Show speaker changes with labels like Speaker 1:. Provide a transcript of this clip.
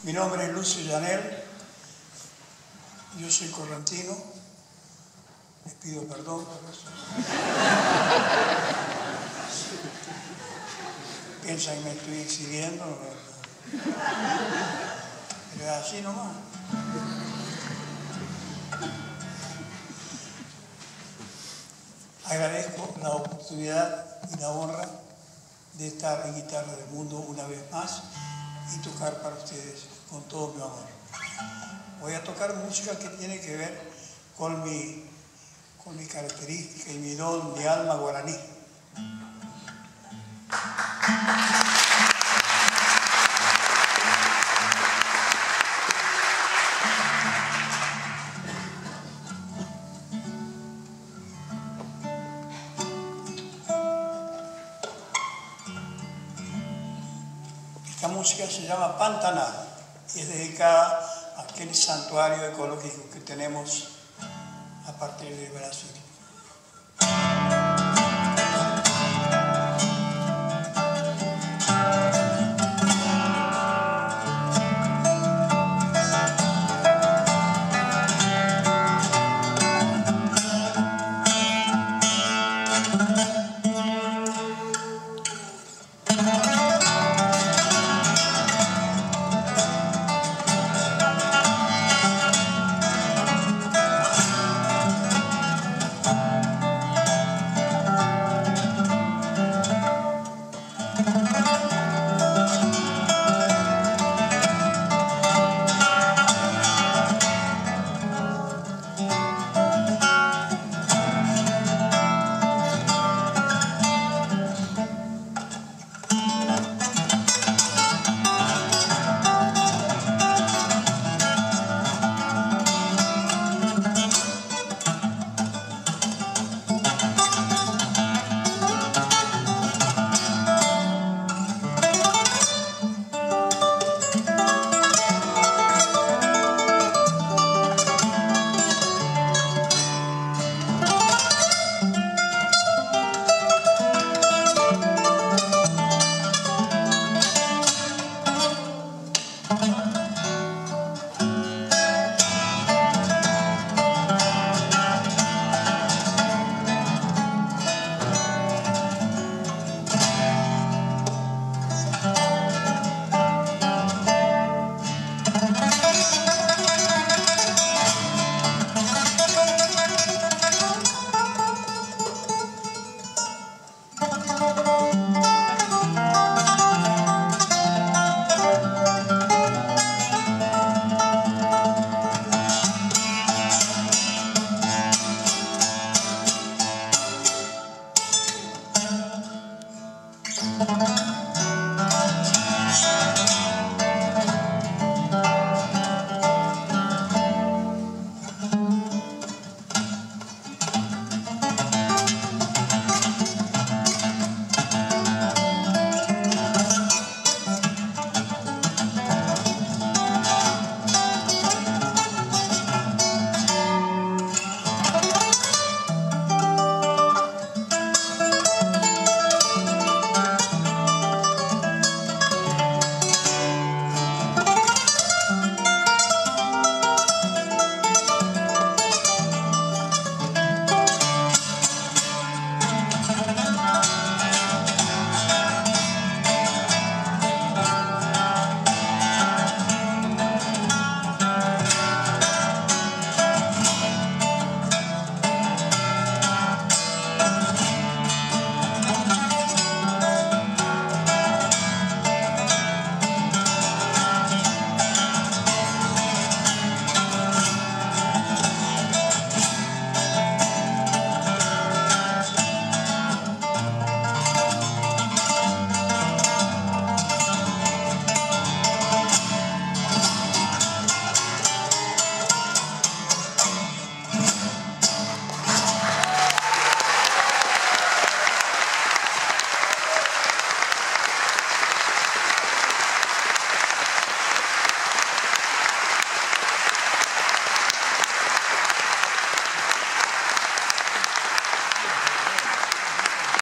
Speaker 1: Mi nombre es Lucio Llanel, yo soy correntino, les pido perdón por eso. Piensan que me estoy exhibiendo, pero es así nomás. Agradezco la oportunidad y la honra de estar en Guitarra del Mundo una vez más y tocar para ustedes con todo mi amor. Voy a tocar música que tiene que ver con mi característica y mi don, mi alma guaraní. Esta música se llama Pantanal y es dedicada a aquel santuario ecológico que tenemos a partir de Brasil.